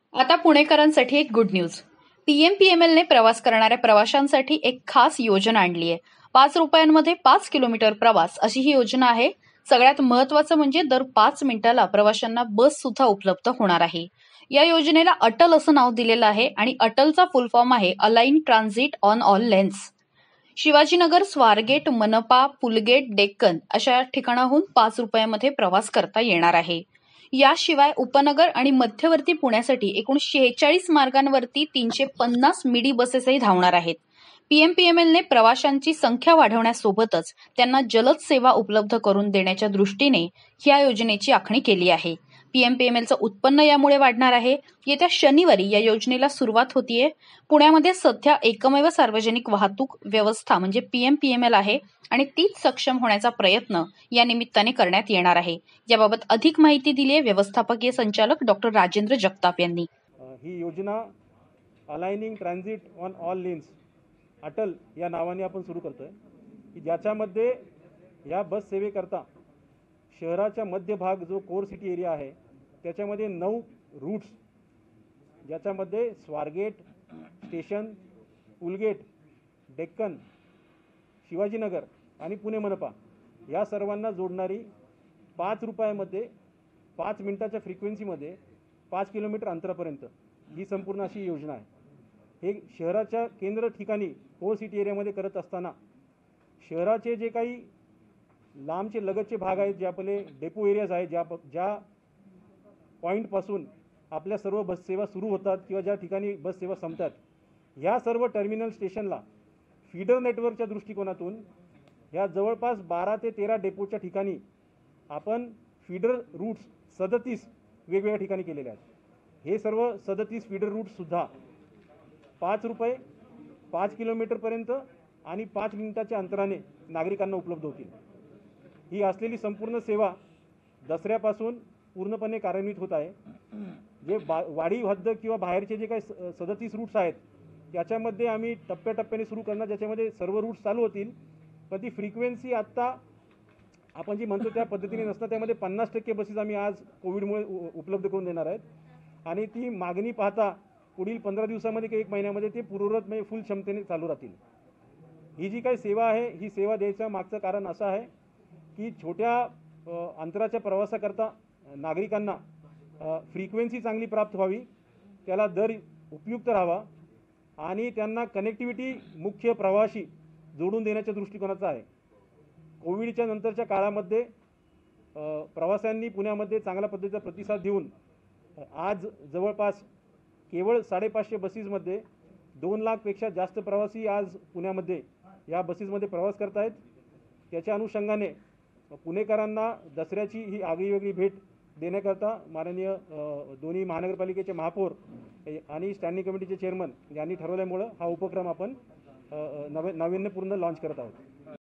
आता पुणेकरांसाठी एक good news. पीएमपीएमएलने प्रवास करणाऱ्या प्रवाशांसाठी एक खास योजना आणली आहे. 5 रुपयांमध्ये 5 किलोमीटर प्रवास अशी ही योजना आहे. सगळ्यात महत्वाचं म्हणजे दर 5 मिनिटाला प्रवाशांना बस सुद्धा उपलब्ध होणार आहे. या योजनेला अटल असं नाव दिलेलं आहे आणि अटलचा फुल फॉर्म आहे align transit on all lanes. Shivajinagar, Swargate, मनपा, पुलगेट, डेक्कन अशा ठिकाणाहून 5 रुपयामध्ये प्रवास करता येणार आहे. याशिवाय उपनगर आणि मध्यवर्ती पुण्यासाठी एकूण 46 मार्गांवरती 350 मिडी बसेसही धावणार आहेत. पीएमपीएमएलने प्रवाशांची संख्या वाढवण्यासोबतच त्यांना जलद सेवा उपलब्ध करून देण्याच्या दृष्टीने या योजनेची आखणी केली आहे. पीएमपीएमएलचं उत्पन्न यामुळे वाढणार आहे. येत्या शनिवारी या योजनेला सुरुवात होतीये. पुण्यामध्ये सध्या एकमेव सार्वजनिक वाहतूक व्यवस्था म्हणजे पीएमपीएमएल आहे आणि तीच सक्षम होण्याचा प्रयत्न या निमित्ताने करण्यात येणार आहे. याबाबत अधिक माहिती दिली आहे व्यवस्थापकीय संचालक डॉक्टर राजेंद्र जगताप यांनी. ही योजना aligning transit on all lanes Atal या नावाने आपण सुरू करतोय की ज्याच्यामध्ये या बस सेवेकरता शहराच्या मध्यभाग जो कोर सिटी एरिया आहे त्याच्यामध्ये 9 रूट्स ज्याच्यामध्ये स्वारगेट स्टेशन, पुलगेट, डेक्कन, शिवाजीनगर आणि पुणे मनपा या सर्वांना जोडणारी 5 रुपयामध्ये 5 मिनिटाच्या फ्रिक्वेन्सीमध्ये 5 किलोमीटर अंतरापर्यंत ही संपूर्ण अशी योजना आहे. हे शहराच्या केंद्र ठिकाणी कोर सिटी एरियामध्ये करत असताना शहराचे जे काही लांबचे लगतचे भाग आहेत, जे आपले डेपो एरियाज आहेत, ज्या पॉईंटपासून आपल्या सर्व बस सेवा सुरू होतात किंवा ज्या ठिकाणी बस सेवा संपतात, ह्या सर्व टर्मिनल स्टेशनला फीडर नेटवर्कच्या दृष्टिकोनातून ह्या जवळपास 12 ते 13 डेपोच्या ठिकाणी आपण फीडर रूट्स 37 वेगवेगळ्या ठिकाणी केलेले आहेत. हे सर्व 37 फीडर रूट्ससुद्धा 5 रुपये 5 किलोमीटरपर्यंत आणि 5 मिनिटाच्या अंतराने नागरिकांना उपलब्ध होतील. ही असलेली संपूर्ण सेवा दसऱ्यापासून पूर्णपणे कार्यान्वित होत आहे. जे वाडी हद्द किंवा बाहेरचे जे काही 37 रूट्स आहेत त्याच्यामध्ये आम्ही टप्प्याटप्प्याने सुरू करणार, ज्याच्यामध्ये सर्व रूट्स चालू होतील. पण ती फ्रिक्वेन्सी आत्ता आपण जी म्हणतो त्या पद्धतीने नसतात. त्यामध्ये 50% बसेस आम्ही आज कोविडमुळे उपलब्ध करून देणार आहेत आणि ती मागणी पाहता पुढील 15 दिवसामध्ये किंवा 1 महिन्यामध्ये ते पूर्ववत म्हणजे फुल क्षमतेने चालू राहतील. ही जी काही सेवा आहे ही सेवा द्यायचं मागचं कारण असं आहे की छोट्या अंतराच्या प्रवासाकरता नागरिकांना फ्रिक्वेन्सी चांगली प्राप्त व्हावी, त्याला दर उपयुक्त राहावा आणि त्यांना कनेक्टिव्हिटी मुख्य प्रवाशी जोडून देण्याच्या दृष्टिकोनाचा आहे. कोविडच्या नंतरच्या काळामध्ये प्रवाशांनी पुण्यामध्ये चांगल्या पद्धतीचा प्रतिसाद देऊन आज जवळपास केवळ 550 बसेसमध्ये 2 लाखपेक्षा जास्त प्रवासी आज पुण्यामध्ये या बसेसमध्ये प्रवास करत आहेत. त्याच्या अनुषंगाने पुणेकरांना दसऱ्याची ही आगळीवेगळी भेट देण्याकरता माननीय दोन्ही महानगरपालिकेचे महापौर आणि स्टँडिंग कमिटीचे चेअरमन यांनी ठरवल्यामुळं हा उपक्रम आपण नाविन्यपूर्ण लॉन्च करत आहोत.